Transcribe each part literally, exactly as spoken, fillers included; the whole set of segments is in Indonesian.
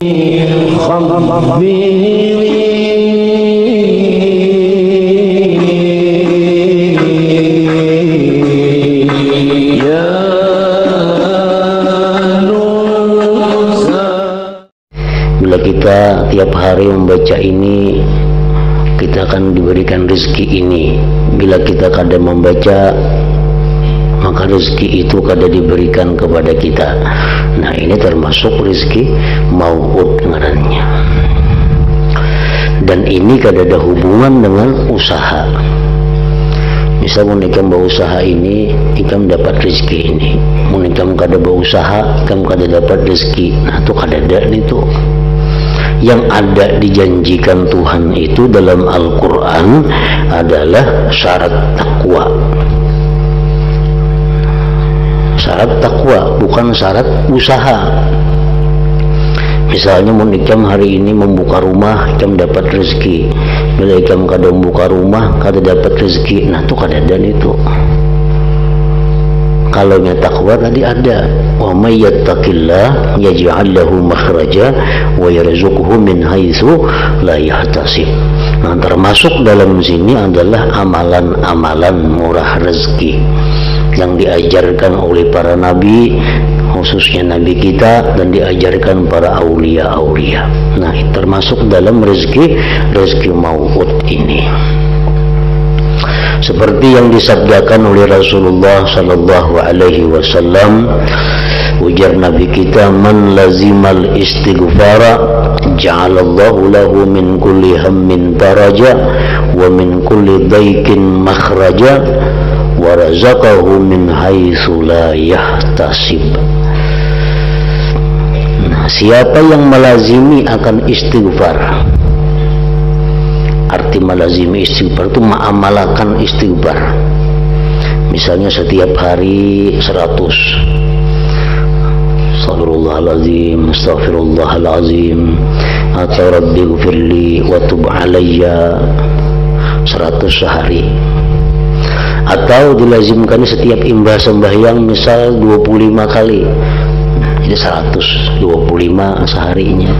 Bila kita tiap hari membaca ini, kita akan diberikan rezeki ini. Bila kita kadang membaca, maka rezeki itu kada diberikan kepada kita. Nah, ini termasuk rezeki mau'ud ngarannya. Dan ini kada ada hubungan dengan usaha. Misal mun ikam berusaha ini, ikam dapat rezeki ini. Mun ikam kada berusaha, ikam kada dapat rezeki. Nah, itu kada ada itu. Yang ada dijanjikan Tuhan itu dalam Al-Quran adalah syarat takwa. Syarat takwa, bukan syarat usaha. Misalnya mun ikam hari ini membuka rumah, ikam dapat rezeki. Bila ikam kada membuka rumah, kada dapat rezeki. Nah, itu kada ada itu. Kalau nya takwa tadi ada, wa may yattaqillah yaj'al lahu makhraja wa yarzuqhu min haitsu la yahtasib. Nah, termasuk dalam sini adalah amalan-amalan murah rezeki yang diajarkan oleh para nabi, khususnya nabi kita, dan diajarkan para aulia-aulia. Nah, termasuk dalam rezeki rezeki mau'ud ini. Seperti yang disabdakan oleh Rasulullah sallallahu alaihi wasallam, ujar Nabi kita, man lazimal istighfara ja'alallahu lahu min kulli hammin faraja wa min kulli daikin makhraja wa razaqahu min haitsu la yahtasib. Nah, siapa yang melazimi akan istighfar, arti melazimi istighfar itu mengamalkan istighfar. Misalnya setiap hari seratus, Astaghfirullahaladzim, Astaghfirullahaladzim, atau Rabbi gufirli wa tub alayya, seratus sehari. Atau dilazimkan setiap imbah sembahyang misal dua puluh lima kali, jadi seratus dua puluh lima seharinya.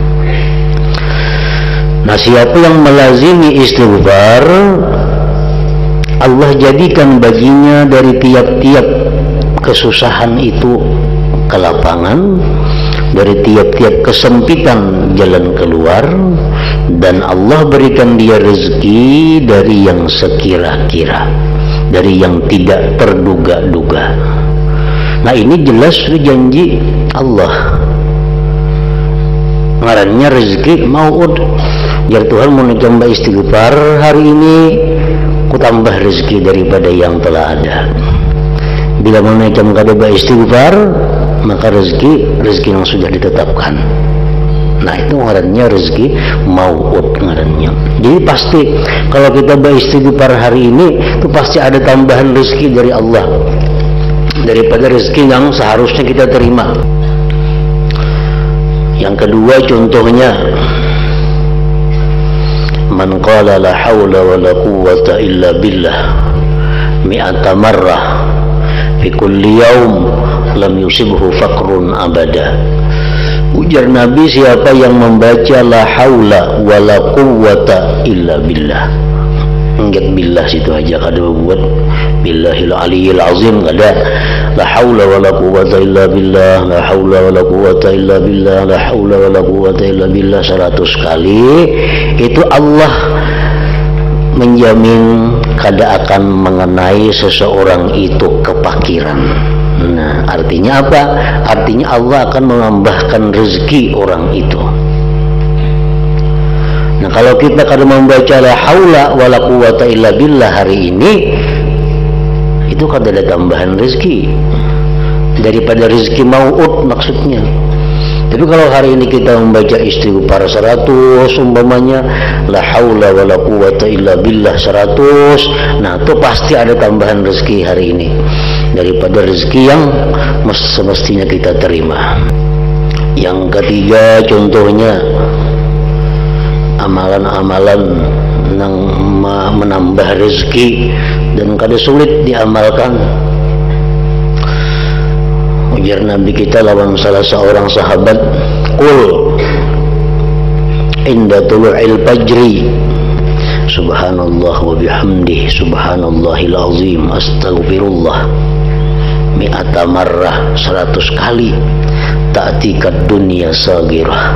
Nah, siapa yang melazimi istighfar, Allah jadikan baginya dari tiap-tiap kesusahan itu kelapangan, dari tiap-tiap kesempitan jalan keluar, dan Allah berikan dia rezeki dari yang sekira-kira, dari yang tidak terduga-duga. Nah, ini jelas janji Allah. Ngarannya rezeki mau'ud. Jar Tuhan mau mencoba istighfar hari ini, ku tambah rezeki daripada yang telah ada. Bila mau mencoba istighfar, maka rezeki rezeki yang sudah ditetapkan. Nah, itu ngarannya rezeki mau'ud ngarannya. Jadi pasti kalau kita beristighfar hari ini, itu pasti ada tambahan rezeki dari Allah daripada rezeki yang seharusnya kita terima. Yang kedua contohnya, man qala la hawla wa la quwwata illa billah mi'ata marrah fi kulli yaum lam yusibhu faqrun abada. Ujar Nabi, siapa yang membaca la haula wa la quwwata illa billah, enggak billah situ aja, kada buat billahil aliyil azim, kada. La haula wa la quwwata illa billah, la haula wa la quwwata illa billah, la haula wa la quwwata illa billah seratus kali, itu Allah menjamin kada akan mengenai seseorang itu kepakiran. Nah, artinya apa? Artinya Allah akan menambahkan rezeki orang itu. Nah, kalau kita kada membaca la haula wa la quwwata illa billah hari ini, itu kada ada tambahan rezeki daripada rezeki mau'ud maksudnya. Tapi kalau hari ini kita membaca istighfar seratus umpamanya, la haula wa la quwwata illa billah seratus, nah itu pasti ada tambahan rezeki hari ini daripada rezeki yang semestinya kita terima. Yang ketiga contohnya, amalan-amalan yang menambah rezeki dan kada sulit diamalkan. Ujar Nabi kita lawan salah seorang sahabat, qul inda tulu'il fajri subhanallah wa bihamdih subhanallahil azim astaghfirullah mi'ata marrah, seratus kali. Ta'tikat dunia sagirah.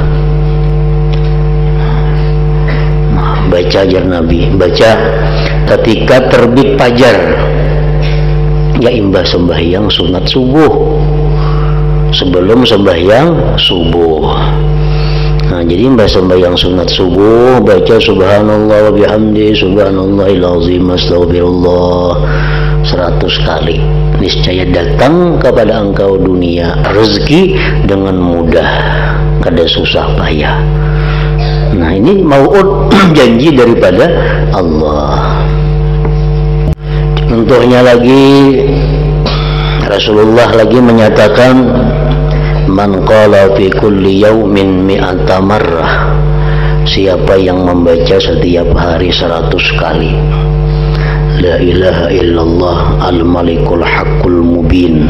Baca ajar Nabi, baca ketika terbit fajar, ya imbah sembahyang sunat subuh, sebelum sembahyang subuh. Nah, jadi imbah sembahyang sunat subuh baca subhanallah wa bihamdi subhanallahil azim astaghfirullah seratus kali. Niscaya datang kepada engkau dunia rezeki dengan mudah, kada susah payah. Nah, ini mau'ud janji daripada Allah. Contohnya lagi, Rasulullah lagi menyatakan, man qala fi kulli yaumin mi'ata marrah, siapa yang membaca setiap hari seratus kali la ilaha illallah al-malikul haqqul mubin,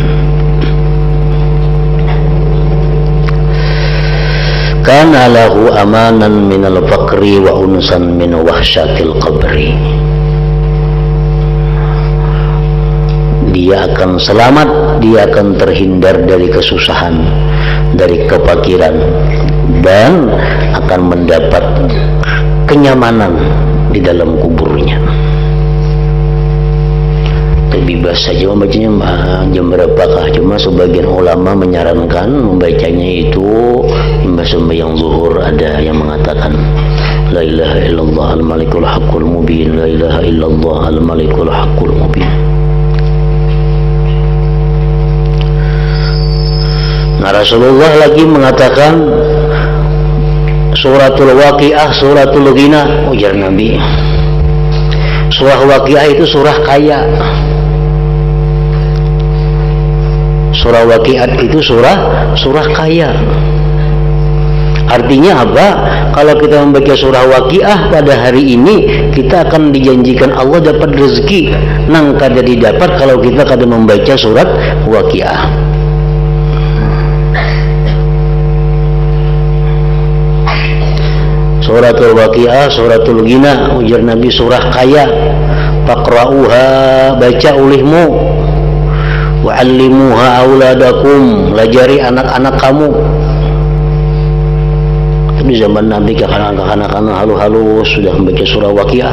kana lahu amanan minal faqri wa unsan min wahsyatil qabri. Dia akan selamat, dia akan terhindar dari kesusahan, dari kefakiran, dan akan mendapat kenyamanan di dalam kuburnya. Bebas saja membacanya jam berapakah, cuma sebagian ulama menyarankan membacanya itu imbas sembahyang zuhur. Ada yang mengatakan la ilaha illallah al-malikul haqqul mubin, la ilaha illallah al-malikul haqqul mubin. Nah, Rasulullah lagi mengatakan suratul waqiah suratul ghina, ujar Nabi. Surah waqiah itu surah kaya. Surah waqiat itu surah surah kaya. Artinya apa? Kalau kita membaca surah waqiah pada hari ini, kita akan dijanjikan Allah dapat rezeki nang kada didapat kalau kita kada membaca surat waqiah. Suratul waqiah suratul ghina, ujar Nabi, surah kaya. Faqra'uha, baca ulihmu, wa'allimuha auladakum, lajari anak-anak kamu. Tapi zaman Nabi kakak-kakak halus-halus sudah membaca surah waqiah.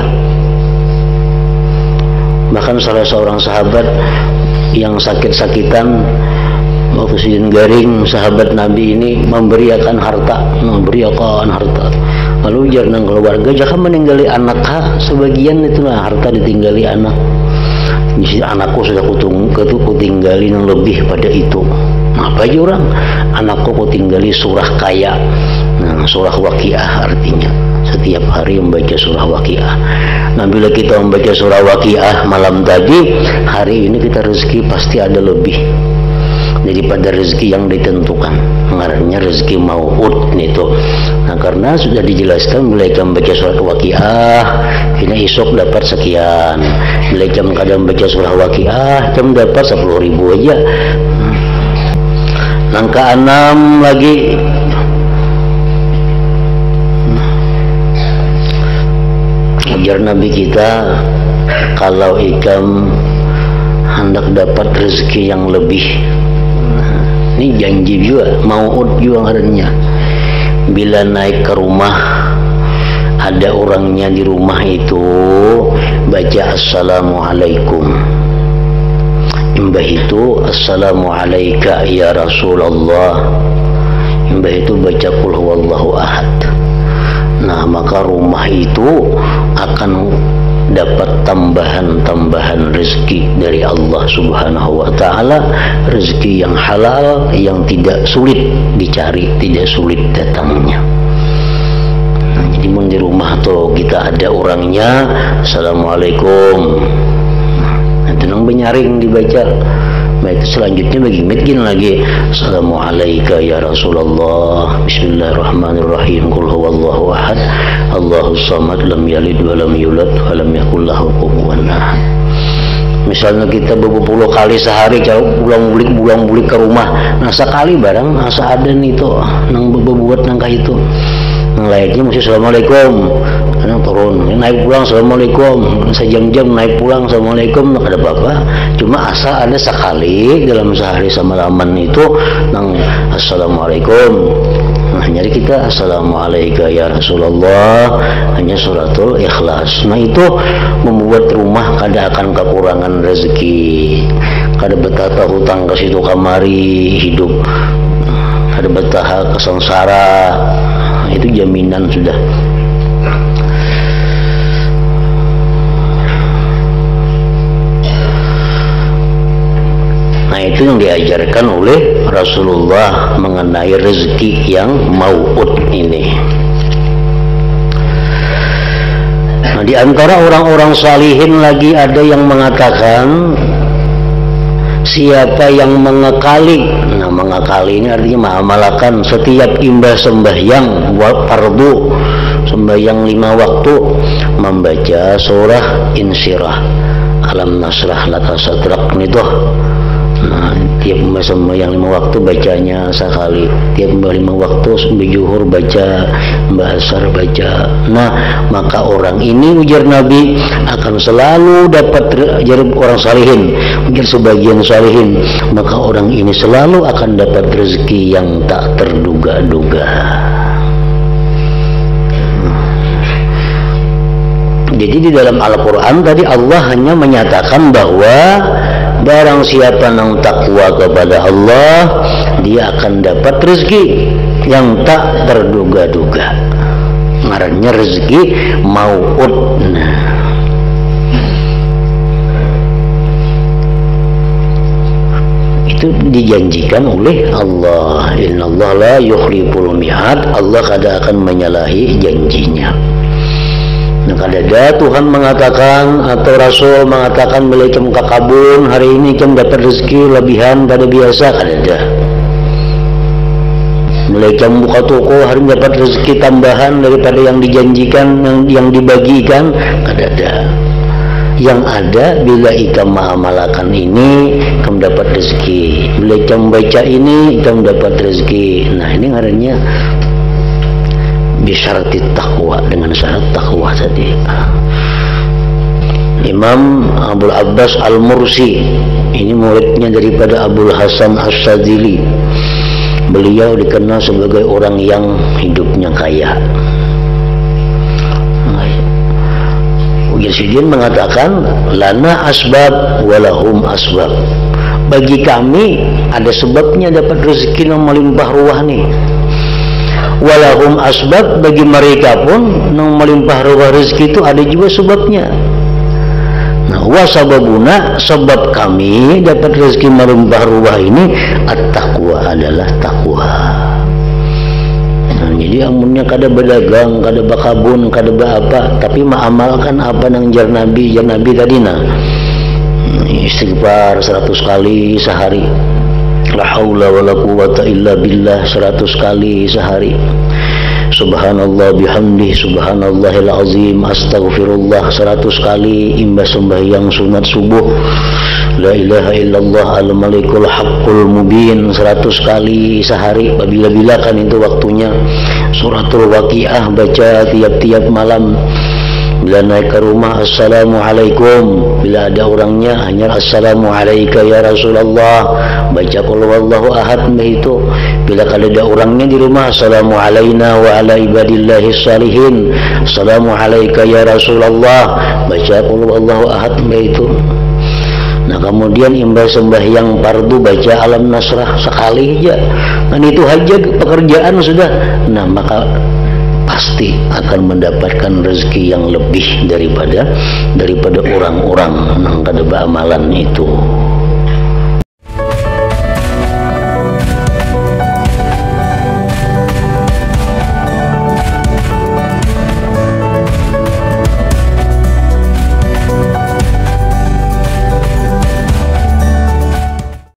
Bahkan salah seorang sahabat yang sakit-sakitan waktu sidin garing, sahabat Nabi ini memberiakan harta, memberiakan harta. Lalu jangan keluarga jangan meninggali anak, ha, sebagian itulah harta ditinggali anak. Jadi anakku sudah kutung, kutinggali yang lebih pada itu. Apa aja orang? Anakku kutinggali surah kaya. Nah, surah waqiah artinya setiap hari membaca surah waqiah. Nah, bila kita membaca surah waqiah malam tadi, hari ini kita rezeki pasti ada lebih daripada rezeki yang ditentukan. Ngarannya rezeki mau'ud itu. Nah, karena sudah dijelaskan bila kita membaca surah waqiah, ini esok dapat sekian. Bila jam kadang membaca surah waqiah, jam dapat sepuluh ribu aja. Langkah enam lagi, ujar Nabi kita, kalau ikam hendak dapat rezeki yang lebih, ini janji juga, mau'ud juga ngarannya. Bila naik ke rumah, ada orangnya di rumah itu, baca assalamualaikum. Imbah itu assalamualaika ya Rasulullah. Imbah itu baca qul huwallahu ahad. Nah, maka rumah itu akan dapat tambahan-tambahan rezeki dari Allah Subhanahu wa ta'ala, rezeki yang halal, yang tidak sulit dicari, tidak sulit datangnya. Nah, jadi mun di rumah tuh kita ada orangnya, assalamualaikum, nah, tenang benyaring dibaca. Nah, itu selanjutnya bagi miskin lagi, assalamualaikum ya Rasulullah, bismillahirrahmanirrahim, qul huwallahu ahad, Allahus samad, lam yalid wa lam yulad wa lam yakul lahu kufuwan ahad. Misalnya kita beberapa kali sehari pulang-bulik pulang-bulik ke rumah, nah sekali barang asa ada nih tuh nang bebuat nangkah itu. Ngelaitnya mesti assalamualaikum, karena turun naik pulang assalamualaikum, sejam-jam naik pulang assalamualaikum, nggak ada apa-apa. Cuma asal ada sekali dalam sehari semalaman itu nang assalamualaikum. Nah, jadi kita assalamualaikum ya Rasulullah, hanya suratul ikhlas. Nah, itu membuat rumah kada akan kekurangan rezeki, kada betah hutang ke situ kamari hidup, kada betah kesengsara. Nah, itu jaminan sudah. Nah, itu yang diajarkan oleh Rasulullah mengenai rezeki yang mau'ud ini. Nah, di antara orang-orang salihin lagi ada yang mengatakan siapa yang mengekali, nah mengekali ini artinya mengamalkan setiap imbah sembahyang fardu, sembahyang lima waktu, membaca surah Insyirah, alam nasrah laka sadrak itu. Nah, tiap sembahyang lima waktu bacanya sekali, tiap lima waktu sampai zuhur baca, mbak asar baca. Nah, maka orang ini ujar Nabi akan selalu dapat, jadi orang salihin, ujar sebagian salihin, maka orang ini selalu akan dapat rezeki yang tak terduga-duga. Jadi di dalam Al-Quran tadi Allah hanya menyatakan bahwa barang siapa yang takwa kepada Allah, dia akan dapat rezeki yang tak terduga-duga. Ngarannya rezeki mau'ud. Nah, itu dijanjikan oleh Allah. Innallaha la yukhliful mi'ad. Allah kada akan menyalahi janjinya. Nah, kadada Tuhan mengatakan atau Rasul mengatakan melekam kakabun hari ini kan dapat rezeki lebihan kada biasa, kadada. Melekam buka toko hari ini dapat rezeki tambahan daripada yang dijanjikan, yang, yang dibagikan, kadada. Yang ada bila ikam mengamalkan ini, kamu dapat rezeki. Bila ikam baca ini, kamu dapat rezeki. Nah, ini ngarannya bisyarati taqwa, dengan syarat taqwa tadi. Imam Abul Abbas Al-Mursi ini muridnya daripada Abul Hasan As-Sadili. Beliau dikenal sebagai orang yang hidupnya kaya. Yazidin mengatakan lana asbab walahum asbab. Bagi kami ada sebabnya dapat rezeki yang melimpah ruah nih. Walahum asbab, bagi mereka pun yang melimpah ruah rezeki itu ada juga sebabnya. Nah, wasababuna, sebab kami dapat rezeki melimpah ruah ini at-taqwa, adalah takwa. Nah, jadi amunnya kada berdagang, kada bakabun, kada apa, tapi mengamalkan apa nang jar Nabi, jar Nabi tadi nah. Istighfar seratus kali sehari. La haula wala quwata illa billah seratus kali sehari. Subhanallah bihamdih, subhanallahil azim, astaghfirullah seratus kali imbas sembahyang sunat subuh. La ilaha illallah al-malikul haqqul mubin seratus kali sehari. Bila-bila kan itu waktunya. Suratul Waqiah baca tiap-tiap malam. Bila naik ke rumah assalamualaikum, bila ada orangnya hanya assalamualaikum ya Rasulullah, baca qul huwallahu ahad itu. Bila kalau ada orangnya di rumah assalamualaikum wa ala ibadillahi salihin, assalamualaikum ya Rasulullah, baca qul huwallahu ahad itu. Nah, kemudian imbas sembahyang fardu baca alam nasrah sekali aja. Dan itu aja pekerjaan sudah. Nah, maka pasti akan mendapatkan rezeki yang lebih daripada daripada orang-orang yang kada beramalan itu.